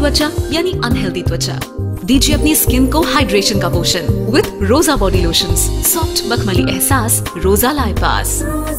त्वचा यानी अनहेल्दी त्वचा। दीजिए अपनी स्किन को हाइड्रेशन का पोषण विद रोजा बॉडी लोशंस, सॉफ्ट मखमली एहसास, रोजा लाइपास।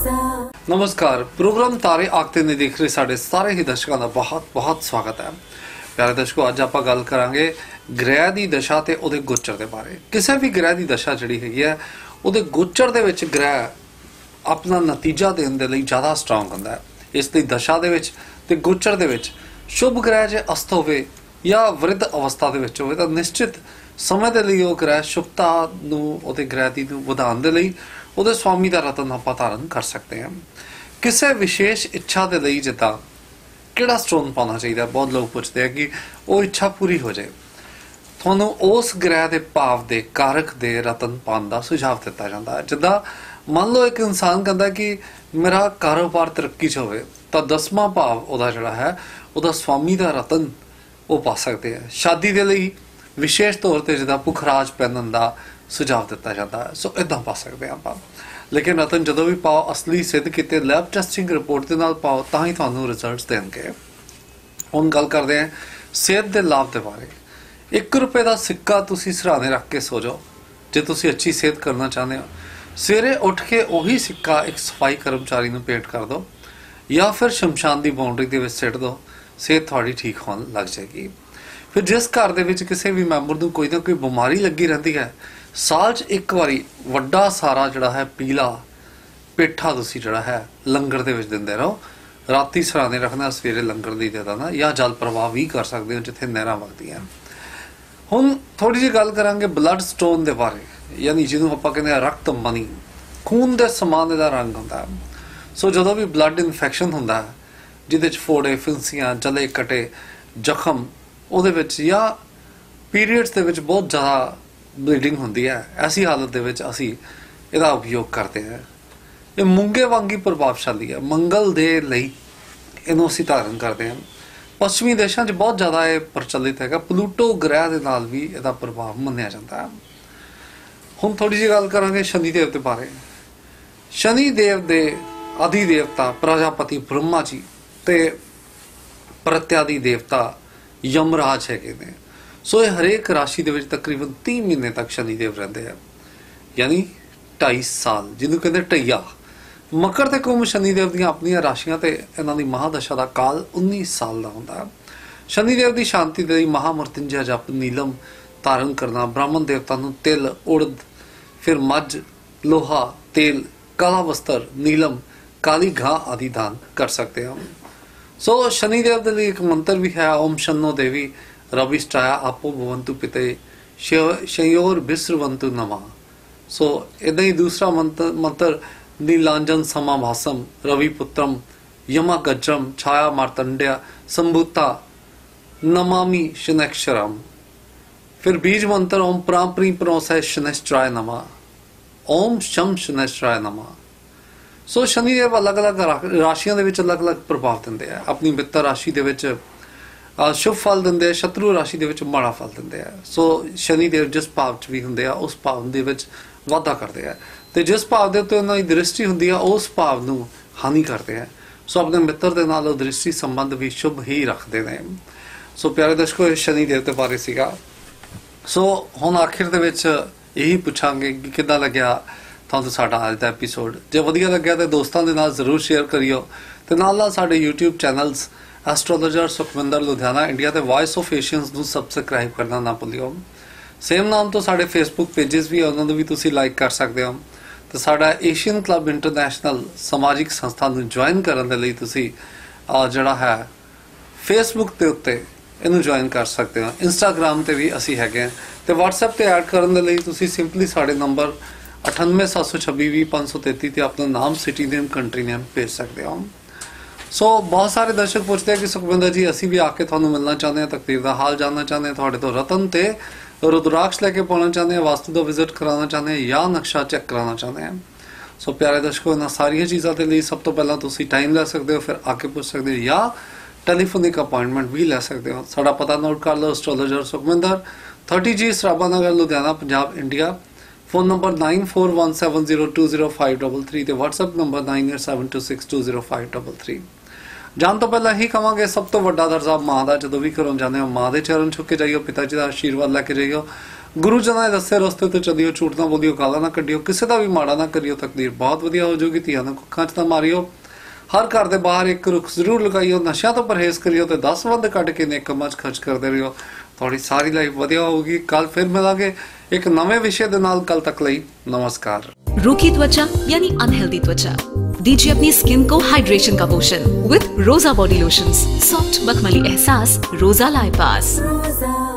नमस्कार, प्रोग्राम तारे आखते ने देख रहे साढ़े सारे ही दर्शकों का बहुत बहुत स्वागत है। प्यारे दर्शकों, अज आप गल करांगे ग्रह की दशा ते उहदे गोचर के बारे। किसी भी ग्रह की दशा जिहड़ी हैगी है उहदे गोचर दे विच ग्रह अपना नतीजा देने दे लई ज़्यादा स्ट्रोंग हुंदा है। इसलिए दशा दे विच ते गोचर दे विच शुभ ग्रह जे अस्त होवे या वृद्ध अवस्था दे विच होवे तां निश्चित समय दे लई ओह ग्रह शुभता नूं उहदे ग्रह दी नूं वधाउण दे लई उहदे स्वामी दा रतन आपां धारण कर सकते हैं। किसी विशेष इच्छा दे लई जिद्दां किहड़ा स्टोन पाना चाहिए, बहुत लोग पूछते हैं कि वो इच्छा पूरी हो जाए, ਤੁਹਾਨੂੰ उस ग्रह के भाव के कारक के रतन पाने का सुझाव दिता जाता है। जिदा मान लो एक इंसान कहता कि मेरा कारोबार तरक्की च होवे तो 10वां भाव उहदा जिहड़ा है उहदा स्वामी का रतन वो पा सकते हैं। शादी के लिए विशेष तौर पर जिदा पुखराज पहनने का सुझाव दिता जाता है, सो इदां पा सकते हैं आप। लेकिन रतन जो भी पाओ असली सिद्ध किए लैब टेस्टिंग रिपोर्ट के नाल पाओ तां ही तुहानूं रिजल्ट्स देणगे। हुण गल करते हैं सेहत के लाभ के बारे। ₹1 का सिक्का तुसी सराहने रख के सो जाओ जे तुसी अच्छी सेहत करना चाहते हो। सवेरे उठ के उही सिक्का एक सफाई कर्मचारी नूं भेंट कर दो या फिर शमशान की बाउंड्री के विच सिट दो, सेहत थोड़ी ठीक होने लग जाएगी। फिर जिस घर दे विच किसी भी मैंबर नूं कोई ना कोई बीमारी लगी रहती है, साल च एक बारी वड्डा सारा जिहड़ा है पीला पेठा तुसी जिहड़ा है लंगर दे विच दिंदे रहो। राती सराहने रखना, सवेरे लंगर दी दे देना या जल प्रवाह भी कर सकते हो जिथे नहरां वगदियां। हुण थोड़ी जी गल करांगे ब्लड स्टोन के बारे, यानी जिन्होंने आपां कहंदे आ रक्त मनी, खून के समान इहदा रंग हुंदा है। सो जदों भी ब्लड इन्फेक्शन हुंदा है जिहदे च फोड़े फिंसियां जले कटे जख्म उहदे विच या पीरीयड्स दे विच बहुत ज़्यादा ब्लीडिंग होंदी है, ऐसी हालत दे विच असीं इहदा उपयोग करते हैं। ये मूंगे वांगी प्रभावशाली है, मंगल दे लई इहनूं असीं धारण करते हैं। पश्चिमी देशों च बहुत ज़्यादा ये प्रचलित है। प्लूटो ग्रह के नाल भी इसका प्रभाव मन्निया जाता है। हुण थोड़ी जी गल करांगे शनिदेव के बारे। शनिदेव दे आदि देवता प्रजापति ब्रह्मा जी ते प्रत्यादि देवता यमराज हैगे ने। सो ये हरेक राशि दे विच तकरीबन 3 महीने तक शनिदेव रहिंदे हैं, यानी 2.5 साल, जिन्होंने कहते ढैया। मकर ते कुंभ शनिदेव दी अपनियां राशियां ते इन्हां दी महादशा दा काल 19 साल दा हुंदा है। शनिदेव दी शांति दे लई महामृत्युंजय जप नीलम धारण करना, ब्राह्मण देवता नूं तिल उड़द फिर मझ लोहा तेल काला वस्त्र नीलम काली घाह आदि दान कर सकते हैं। सो शनिदेव के लिए एक मंत्र भी है, ओम शन्नो देवी रविष्टाया आपो भवंतु पिते शयोर बिस्रवंतु नमः। सो इदा ही दूसरा मंत्र नीलांजन समाभासम रविपुत्रम यमा गज्रम छाया मार्तंड्या संभूता नमामि शनैक्षरम। फिर बीज मंत्र ओम प्राप्री प्रोसय शनैश्चराय नमः, ओम शम शनैश्चराय नमः। सो शनिदेव अलग अलग राशियों के विच अलग अलग प्रभाव दिंदे हैं। अपनी मित्र राशि दे विच शुभ फल दिंदे, शत्रु राशि दे विच माड़ा फल दिंदे हैं। सो शनिदेव जिस भाव च भी हुंदे आ उस भाव दे विच वाधा करते हैं, तो जिस भाव के उत्ते उन्हां दी दृष्टि हुंदी है उस भाव नूं हानि करते हैं। सो अपने मित्र दे नाल दृष्टि संबंध भी शुभ ही रखते हैं। सो प्यारे दर्शकों, शनिदेव के बारे सीगा। सो हुण आखिर दे विच यही पुछांगे कि किद्दां लग्या तुहानूं साडा अज दा एपीसोड। जे वधिया लग्या तो दोस्तां दे नाल जरूर शेयर करियो ते नाल साडे YouTube channels astrologer Sukhwinder Ludhiana India ते वॉइस ऑफ एशियंस नूं सबसक्राइब करना ना भुल्लियो। सेम नाम तो साडे फेसबुक पेजेस भी उन्होंने भी तुसी लाइक कर सकते हो। तो साडा एशियन क्लब इंटरनैशनल समाजिक संस्था नूं ज्वाइन करन दे लई तुसी जिहड़ा है फेसबुक के उत्ते इनू ज्वाइन कर सकते हो। इंस्टाग्राम ते भी असी हैगे ते व्हाट्सएप ते ऐड करन दे लई तुसी सिंपली साडे नंबर 9876250533 ते अपना नाम सिटी नेम कंट्री नेम भेज सकते हो। सो बहुत सारे दर्शक पूछते हैं कि सुखविंदर जी असी भी आके तुहानूं मिलना चाहते हैं, तकदीर का हाल जानना चाहते हैं, तुहाडे तो रतन ते रुद्राक्ष लैके पाना चाहते हैं, वास्तु का विजिट कराना चाहते हैं या नक्शा चेक कराना चाहते हैं। सो प्यारे दर्शकों, इन्हां सारिया चीज़ों के लिए सब तो पहला तुसी टाइम लै सकते हो, फिर आके पूछ सकते हो या टेलीफोनिक अपॉइंटमेंट भी लै सकते हो। साडा पता नोट कर लो, astrologer Sukhwinder 30G Sarabha Nagar Ludhiana Punjab India. Phone number 9417020533 ਤੇ WhatsApp नंबर 9872620533। ਜਾਣ ਤੋਂ ਪਹਿਲਾਂ ਹੀ ਕਵਾਂਗੇ ਸਭ ਤੋਂ ਵੱਡਾ ਦਰਜਾ ਮਾਂ ਦਾ। ਜਦੋਂ ਵੀ ਘਰੋਂ ਜਾਂਦੇ ਹੋ ਮਾਂ ਦੇ ਚਰਨ ਛੁੱਕ ਕੇ ਜਾਈਓ, ਪਿਤਾ ਜੀ ਦਾ ਆਸ਼ੀਰਵਾਦ ਲੈ ਕੇ ਜਾਈਓ, ਗੁਰੂ ਜੀ ਦੇ ਦੱਸੇ ਰਸਤੇ ਤੇ ਚੱਲਿਓ, ਝੂਠ ਨਾ ਬੋਲਿਓ, ਗਾਲਾਂ ਨਾ ਕੱਢਿਓ, ਕਿਸੇ ਦਾ ਵੀ ਮਾੜਾ ਨਾ ਕਰਿਓ, ਤਕਦੀਰ ਬਹੁਤ ਵਧੀਆ ਹੋ ਜਾਊਗੀ। ਧੀਆਂ ਨੂੰ ਕੁੱਖਾਂ 'ਚ ਨਾ ਮਾਰਿਓ, ਹਰ ਘਰ ਦੇ ਬਾਹਰ ਇੱਕ ਰੁੱਖ ਜ਼ਰੂਰ ਲਗਾਈਓ, ਨਸ਼ਿਆਂ ਤੋਂ ਪਰਹੇਜ਼ ਕਰਿਓ ਤੇ 10 ਬੰਦ ਕੱਢ ਕੇ ਨੇਕ ਕੰਮਾਂ 'ਚ ਖਰਚ ਕਰਦੇ ਰਹੋ। ਤੁਹਾਡੀ ਸਾਰੀ ਲਾਈਫ ਵਧੀਆ ਹੋਊਗੀ। ਕੱਲ ਫਿਰ ਮਿਲਾਂਗੇ ਇੱਕ ਨਵੇਂ ਵਿਸ਼ੇ ਦੇ ਨਾਲ। ਕੱਲ ਤੱਕ ਲਈ ਨਮस्कार। रूखी त्वचा यानी अनहेल्दी त्वचा, दीजिए अपनी स्किन को हाइड्रेशन का पोषण विद रोजा बॉडी लोशंस। सॉफ्ट मखमली एहसास रोजा लाइपास।